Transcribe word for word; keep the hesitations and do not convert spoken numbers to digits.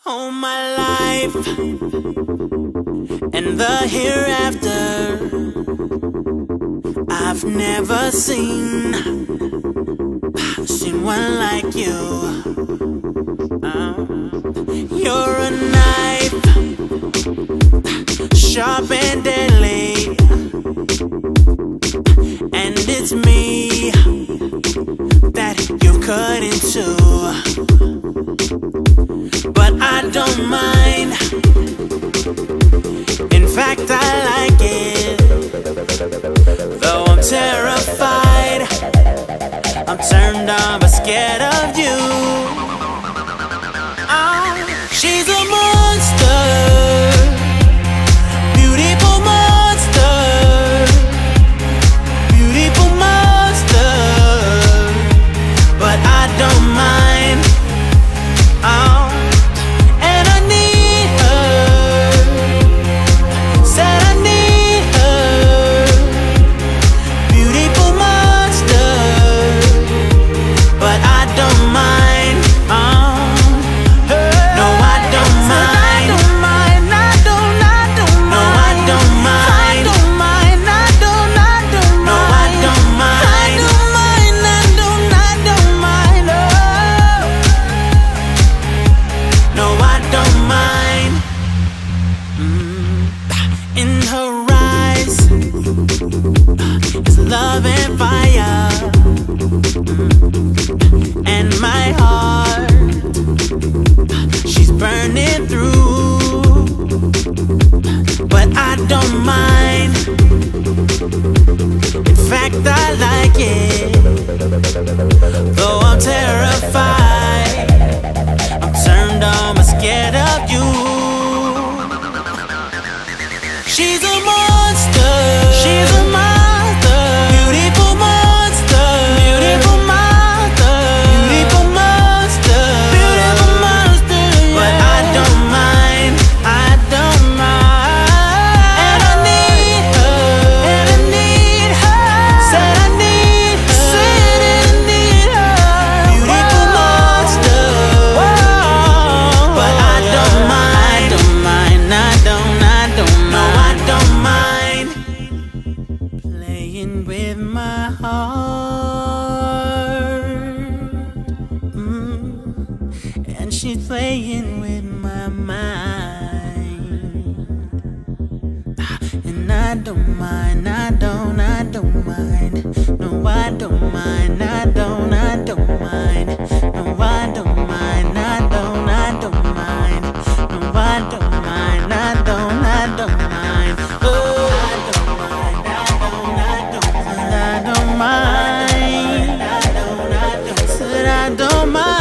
All my life and the hereafter, I've never seen seen one like you. uh, You're a knife, sharp and deadly, and it's me that you cut into. But I don't mind, in fact I like it. Though I'm terrified, I'm turned on but scared of you. Oh, she's a monster, beautiful monster, beautiful monster. But I don't mind. Oh, in her eyes is love and fire, and my heart, she's burning through. But I don't mind, in fact I like it. Though I'm terrified, I'm turned on but scared of you. She's a monster, she's a monster, beautiful monster, beautiful monster, beautiful monster, beautiful monster. But I don't mind, I don't mind. And I need her, and I need her. Said I need her, said I need her. Beautiful monster. Whoa. But I don't mind, don't mind, I don't, I don't mind. Don't mind playing with my heart, mm. and she's playing with my mind. And I don't mind, I don't, I don't mind. No, I don't mind, I don't, I don't mind. No, I don't mind, I don't, I don't mind. No, I don't mind, I don't, I don't mind. I don't mind. I don't mind.